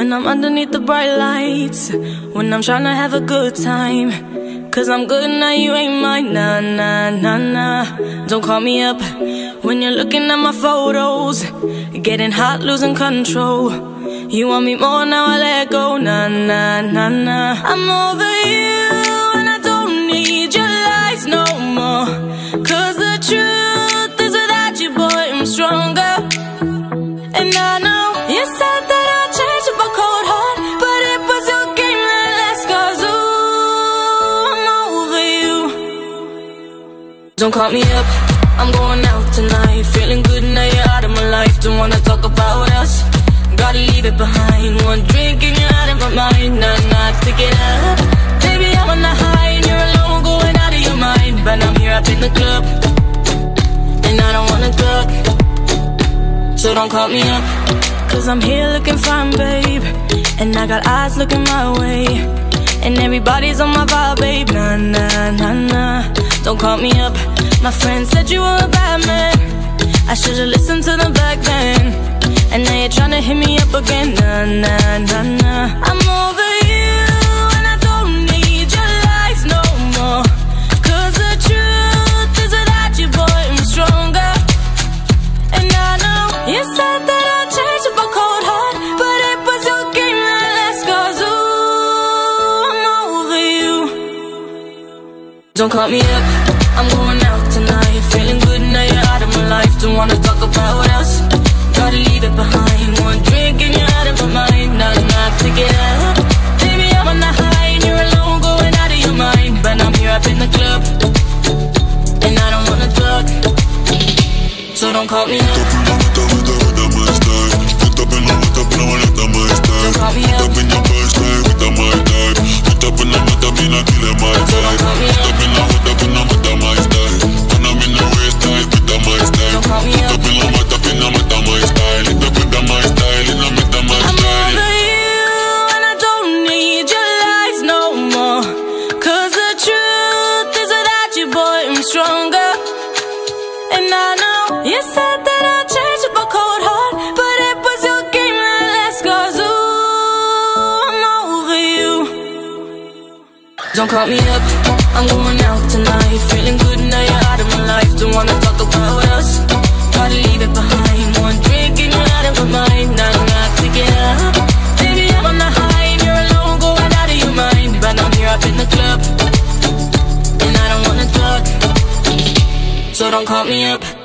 when I'm underneath the bright lights, when I'm trying to have a good time. Cause I'm good now, you ain't mine, nah, nah, nah, nah. Don't call me up when you're looking at my photos, getting hot, losing control. You want me more, now I let go, nah, nah, nah, nah. I'm over you and I don't need your lies no more. Cause the truth is without you, boy, I'm stronger. And I know you said that I'd change up a cold heart, but it was your game that last, cause ooh, I'm over you. Don't call me up, I'm going out tonight, feeling good now you're out of my life. Don't wanna talk about us, gotta leave it behind. One drink and you're out of my mind, nah, nah, take it up. Baby, I'm on the high and you're alone, going out of your mind. But I'm here up in the club, and I don't wanna talk, so don't call me up. Cause I'm here looking fine, babe, and I got eyes looking my way, and everybody's on my vibe, babe, nah, nah, nah, nah. Don't call me up, my friend said you were a bad man, I should've listened to them back then. And now you're tryna hit me up again, nah, nah, nah, nah. I'm over you and I don't need your lies no more. Cause the truth is without you, boy, I'm stronger. And I know you said that I'd change up a cold heart, but it was your game that last, cause ooh, I'm over you. Don't call me up, I'm going out tonight, feeling good now you're out of my life. Don't wanna talk about us, gotta leave it behind. One drink and you're out of my mind, nah, nah, take it up. Baby, I'm on the high and you're alone, going out of your mind. But I'm here up in the club, and I don't wanna talk, so don't call me up. Stronger. And I know you said that I'd change up a cold heart, but it was your game that last, cause ooh, I'm over you. Don't call me up, I'm going out tonight, feeling good now you're out of my life. Don't wanna talk about us, gotta leave it behind. One drink and you're out of my mind, nah, nah, take it up. Baby, I'm on the high and you're alone, going out of your mind. But I'm here up in the club, and I don't wanna talk, so don't call me up.